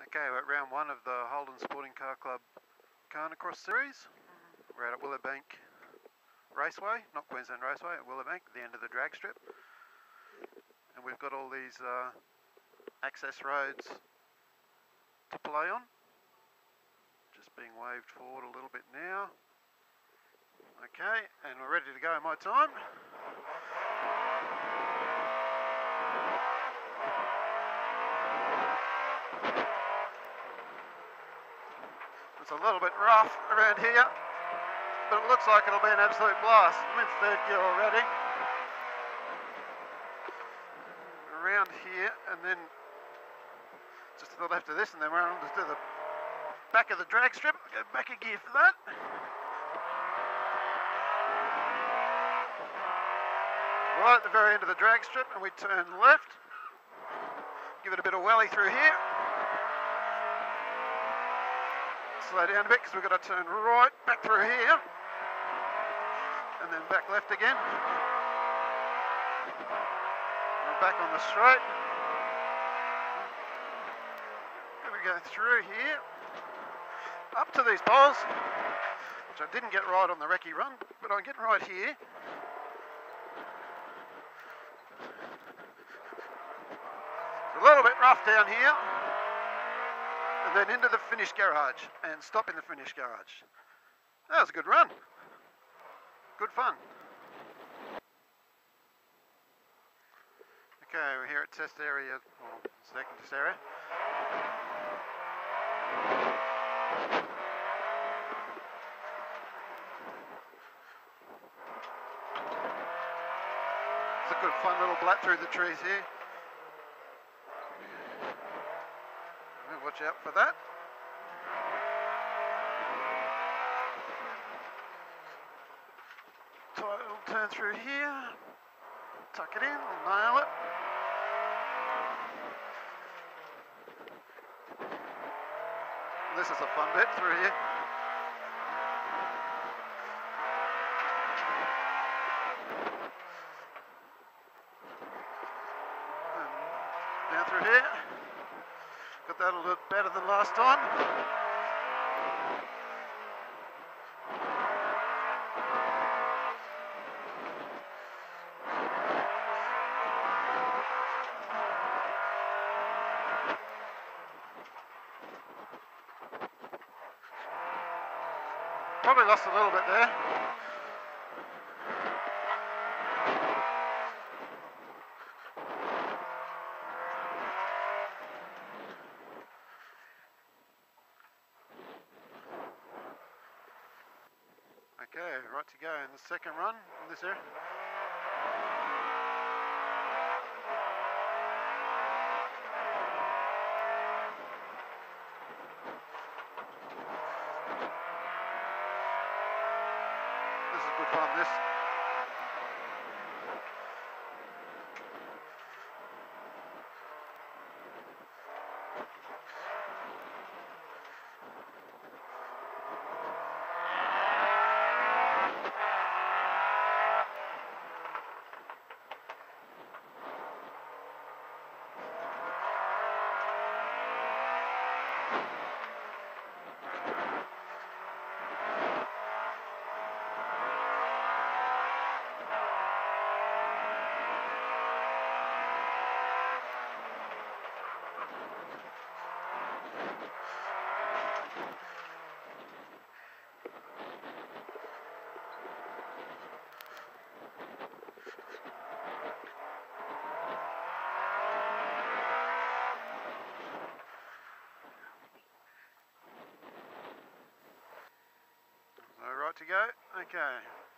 Okay, we're at round one of the Holden Sporting Car Club Khanacross series. We're out at Willowbank Raceway, not Queensland Raceway, at Willowbank, the end of the drag strip. And we've got all these access roads to play on. Just being waved forward a little bit now. Okay, and we're ready to go in my time. It's a little bit rough around here, but it looks like it'll be an absolute blast. I'm in third gear already. Around here, and then just to the left of this, and then we're on to the back of the drag strip. I'll go back a gear for that. Right at the very end of the drag strip, and we turn left. Give it a bit of welly through here. Slow down a bit because we've got to turn right back through here and then back left again. We're back on the straight. Then we go through here up to these poles, which I didn't get right on the recce run, but I'm getting right here. It's a little bit rough down here. And then into the finish garage and stop in the finish garage. That was a good run. Good fun. Okay, we're here at test area, or second test area. It's a good fun little blat through the trees here. Watch out for that. We'll turn through here, tuck it in, we'll nail it. This is a fun bit through here. And down through here. Got that a little better than last time. Probably lost a little bit there. Okay, right to go in the second run in this area. This is good fun, this. Right to go? Okay.